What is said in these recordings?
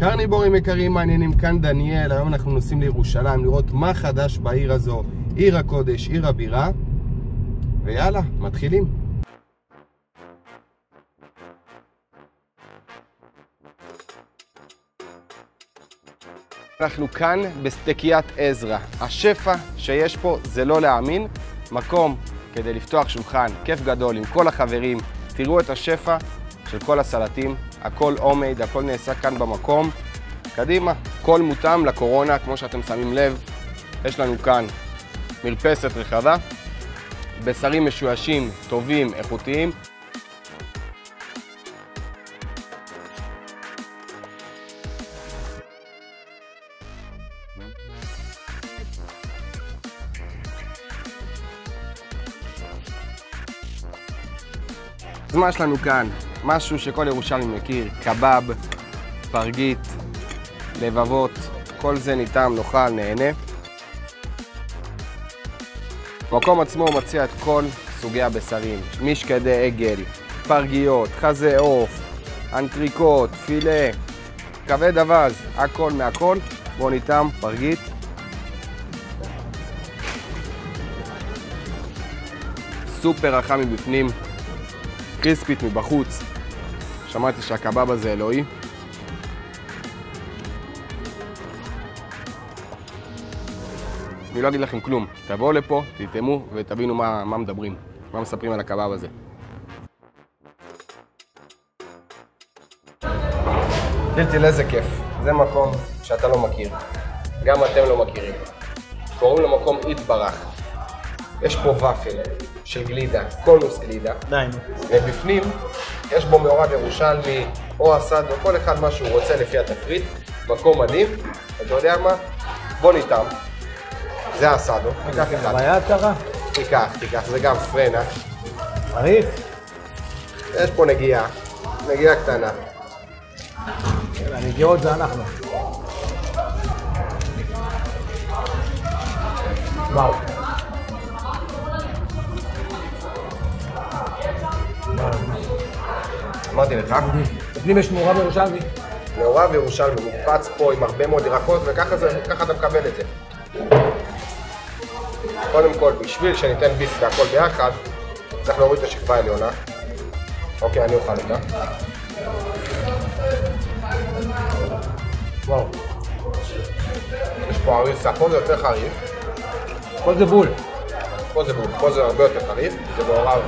קרניבורים יקרים, מעניינים, כאן דניאל. היום אנחנו נוסעים לירושלים לראות מה חדש בעיר הזו, עיר הקודש, עיר הבירה. ויאללה, מתחילים. אנחנו כאן בסטקיית עזרא. השפע שיש פה זה לא להאמין. מקום כדי לפתוח שולחן, כיף גדול עם כל החברים. תראו את השפע של כל הסלטים, הכל עומד, הכל נעשה כאן במקום. קדימה, כל מותאם לקורונה, כמו שאתם שמים לב. יש לנו כאן מרפסת רחבה, בשרים משועשים, טובים, איכותיים. אז מה יש לנו כאן? משהו שכל ירושלמי מכיר, קבב, פרגית, לבבות, כל זה ניתן, נאכל, נהנה. המקום עצמו מציע את כל סוגי הבשרים, משקדי עגל, פרגיות, חזה עוף, אנטריקוט, פילה, כבד אבז, הכל מהכל. בואו ניתן, פרגית. סופר רחב מבפנים, קריספית מבחוץ. שמעתי שהקבב הזה אלוהי. אני לא אגיד לכם כלום, תבואו לפה, תטעמו ותבינו מה מדברים, מה מספרים על הקבב הזה. תראי איזה כיף, זה מקום שאתה לא מכיר, גם אתם לא מכירים. קוראים למקום יתברך. יש פה ופל של גלידה, קונוס גלידה. ובפנים יש בו מעורב ירושלמי או אסד או כל אחד מה שהוא רוצה לפי התפריט. מקום מדהים. אתה יודע מה? בוא ניתם. זה האסדו, תיקח אחד. מה היה קרה? תיקח, זה גם פרנה. עריף? יש פה נגיעה קטנה. הנגיעות זה אנחנו. וואו. אמרתי לך? בפנים יש מעורב ירושלמי. מעורב ירושלמי, מוקפץ פה עם הרבה מאוד ירקות, וככה אתה מקבל את זה. קודם כל, בשביל שניתן ביס והכל ביחד, צריך להוריד את השכבה העליונה. אוקיי, אני אוכל אותה. וואו. יש פה עריסה, פה זה יותר חריף. פה זה בול. פה זה הרבה יותר חריף, זה מעורב.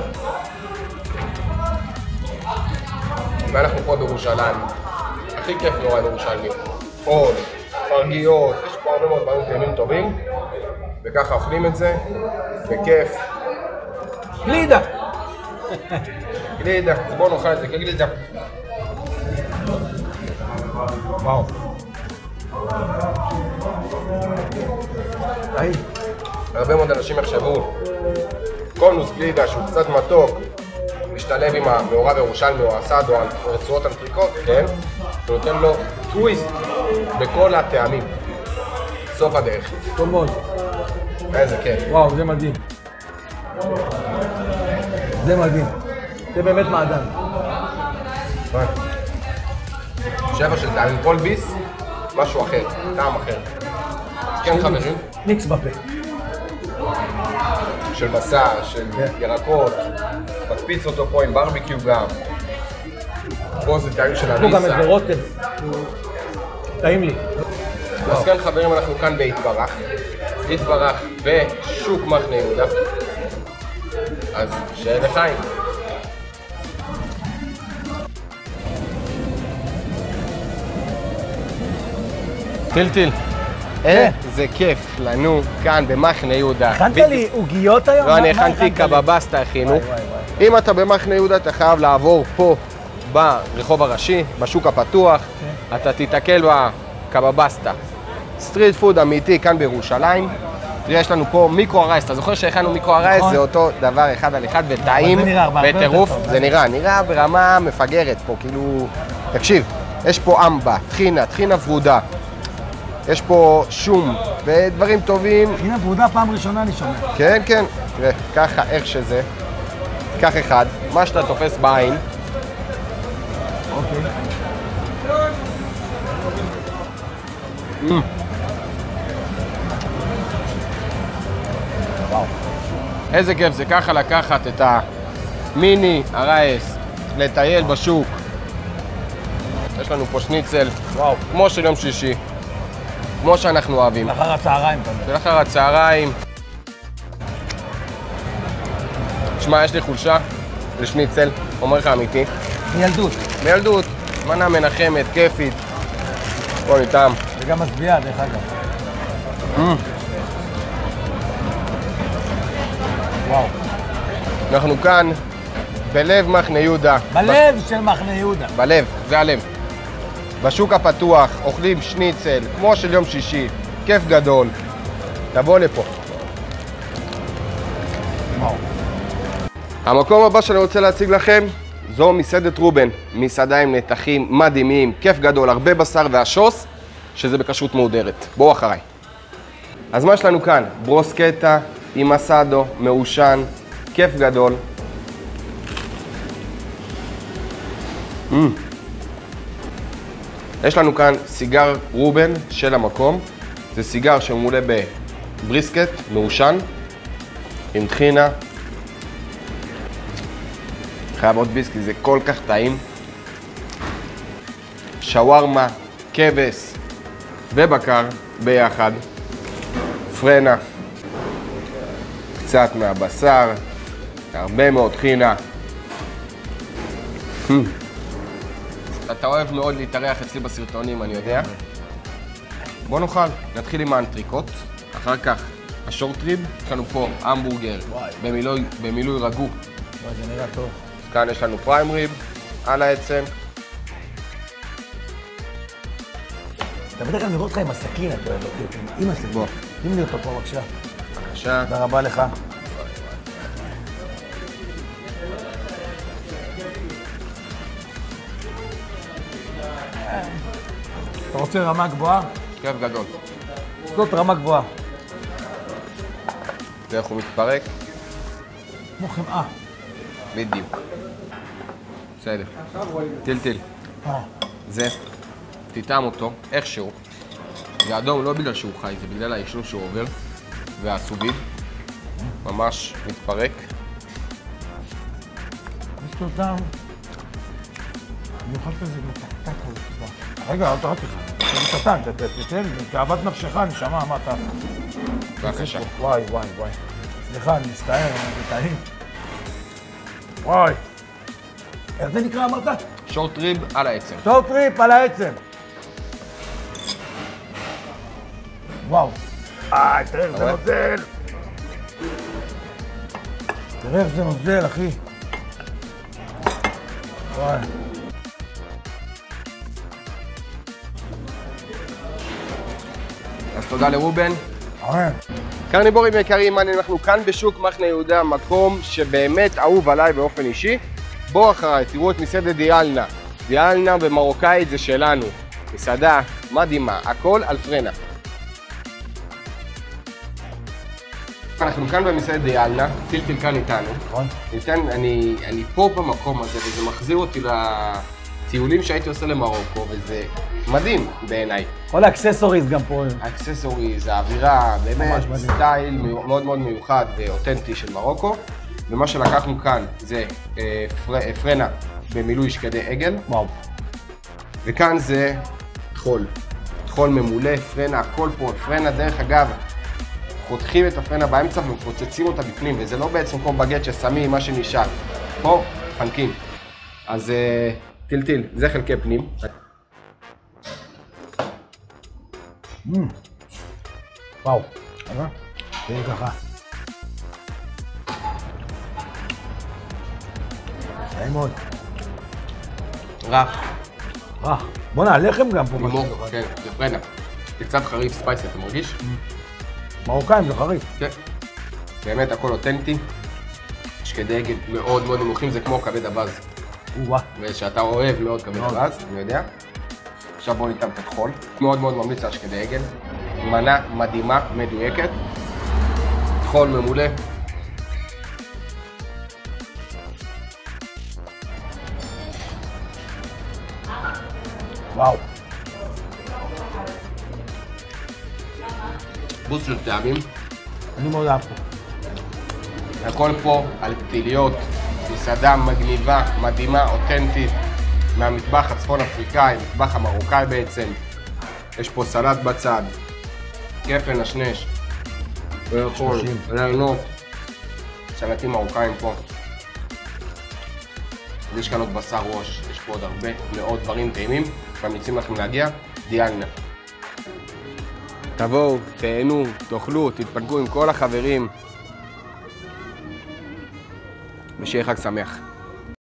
ואנחנו פה בירושלים. הכי כיף נורא בירושלמי. חול, פרגיות, יש פה הרבה מאוד דברים טעימים טובים. וככה אוכלים את זה, בכיף. גלידה! גלידה, אז בואו נאכל את זה כגלידה. וואו. הרבה מאוד אנשים יחשבו, קונוס גלידה שהוא קצת מתוק, משתלב עם המעורב ירושלמי או אסד או רצועות אנטריקוט, כן? ונותן לו טוויסט בכל הטעמים. סוף הדרך. טוב מאוד. איזה כיף. וואו, זה מדהים. זה מדהים. זה באמת מעדן. שבע של טעמים, כל ביס, משהו אחר, טעם אחר. כן חברים? ניקס בפה. של בשר, של ירקות, מקפיץ אותו פה עם ברביקיו גם. פה זה טעמים של הריסה. פה גם איזה רוטב. טעים לי. אז כן חברים, אנחנו כאן יתברך בשוק מחנה יהודה. אז שיהיה לחיים. טיל. איזה כיף לנו כאן במחנה יהודה. הכנת לי עוגיות היום? לא, אני הכנתי קבבסטה הכינו. אם אתה במחנה יהודה אתה חייב לעבור פה ברחוב הראשי, בשוק הפתוח. אתה תיתקל בקבבסטה. סטריט פוד אמיתי כאן בירושלים. יש לנו פה מיקרו הרייס, אתה זוכר שהכנו מיקרו הרייס? זה אותו דבר אחד על אחד וטעים בטירוף. זה נראה ברמה מפגרת פה, כאילו... תקשיב, יש פה אמבה, טחינה ורודה. יש פה שום ודברים טובים. טחינה ורודה פעם ראשונה אני שומע. כן. תראה, ככה איך שזה. קח אחד, מה שאתה תופס בעין. אוקיי. וואו. איזה כיף זה ככה לקחת את המיני הרייס, לטייל בשוק. יש לנו פה שניצל, וואו. כמו של יום שלישי, כמו שאנחנו אוהבים. לאחר הצהריים כזה. ולאחר הצהריים. תשמע, יש לי חולשה לשניצל, אומר לך אמיתי. מילדות. מילדות, מנה מנחמת, כיפית. בוא ניתם. וגם משביעה, דרך אגב. וואו. אנחנו כאן בלב מחנה יהודה. בלב של מחנה יהודה. בלב, זה הלב. בשוק הפתוח, אוכלים שניצל, כמו של יום שישי. כיף גדול. תבוא לפה. וואו. המקום הבא שאני רוצה להציג לכם זו מסעדת רובן. מסעדה עם נתחים מדהימים, כיף גדול, הרבה בשר והשוס, שזה בכשרות מהודרת. בואו אחריי. אז מה יש לנו כאן? ברוסקטה עם אסדו, מעושן, כיף גדול. יש לנו כאן סיגר רובן של המקום. זה סיגר שממולא בבריסקט, מעושן, עם טחינה. חייב עוד ביסקי, זה כל כך טעים. שווארמה, כבש ובקר ביחד. פרנה. קצת מהבשר, הרבה מאוד טחינה. אתה אוהב מאוד להתארח אצלי בסרטונים, אני יודע. בוא נאכל. נתחיל עם האנטריקוט, אחר כך השורט ריב. יש לנו פה המבורגר במילוי רגו. וואי, זה נראה טוב. כאן יש לנו פריים ריב על העצם. אתה בדרך כלל לראות אותך עם הסכין, אתה אוהב אותי, עם הסכין. בוא. שים לי אותו פה, בבקשה. בבקשה. תודה רבה לך. אתה רוצה רמה גבוהה? כיף גדול. זאת רמה גבוהה. ואיך הוא מתפרק? כמו חמאה. בדיוק. בסדר. טיל. זה, תטעם אותו איכשהו. זה אדום לא בגלל שהוא חי, זה בגלל העישון שהוא עובר. והסוביד ממש מתפרק. יש לו טעם. אני אוכל כזה מתקתק כזה. רגע, אל תראה לך. זה קטן, תתן לי. כאוות נפשך, נשמה, מה אתה... בבקשה. וואי. סליחה, אני מצטער, זה טעים. וואי. איך זה נקרא, אמרת? שורט ריב על העצם. שורט ריב על העצם. וואו. תראה איך זה נוזל. תראה איך זה נוזל, אחי. וואי. אז תודה לרובן. אמן. קרניבורים יקרים, אנחנו כאן בשוק מחנה יהודה, מקום שבאמת אהוב עליי באופן אישי. בואו אחריי, תראו את מסעדת דיאלנה. דיאלנה במרוקאית זה שלנו. מסעדה מדהימה, הכל על פרנה. אנחנו כאן במסעדת דיאלנה, טיל כאן איתנו. נכון. אני פה במקום הזה, וזה מחזיר אותי לטיולים שהייתי עושה למרוקו, וזה מדהים בעיניי. כל האקססוריז גם פה. האקססוריז, האווירה, באמת סטייל מאוד מאוד מיוחד ואותנטי של מרוקו. ומה שלקחנו כאן זה פרנה במילוי שקדי עגל. וואו. וכאן זה טחול. טחול ממולא, פרנה, הכל פה. פרנה, דרך אגב, חותכים את הפרנה באמצע ומפוצצים אותה בפנים, וזה לא בעצם כמו בגט ששמים מה שנשאר. פה, חנקים. אז טיל, זה חלקי פנים. וואו. זה ככה. טעים מאוד. רך. בוא'נה, הלחם גם פה. כן, זה פרנה. זה קצת חריף ספייסי, אתה מרגיש? מרוקאים זה חריף. כן. באמת הכל אותנטי. שקדי עגל מאוד מאוד נמוכים, זה כמו כבד אבז. ושאתה אוהב מאוד כבד אבז, אני יודע. עכשיו בואו ניתן את הטחול. מאוד מאוד ממליץ על שקדי עגל. מנה מדהימה, מדויקת. טחול ממולא. וואו. דפוס של טעמים. אני מאוד אהב פה. הכל פה על פתיליות, מסעדה מגניבה, מדהימה, אותנטית, מהמטבח הצפון אפריקאי, מטבח המרוקאי בעצם. יש פה סלט בצד, גפן נשנש, ויכול, רעיונות, סלטים מרוקאים פה. יש כאן עוד בשר ראש, יש פה עוד הרבה מאוד דברים טעימים, ממליצים לכם להגיע, דיאלנה. תבואו, תהנו, תאכלו, תתפנקו עם כל החברים, ושיהיה חג שמח.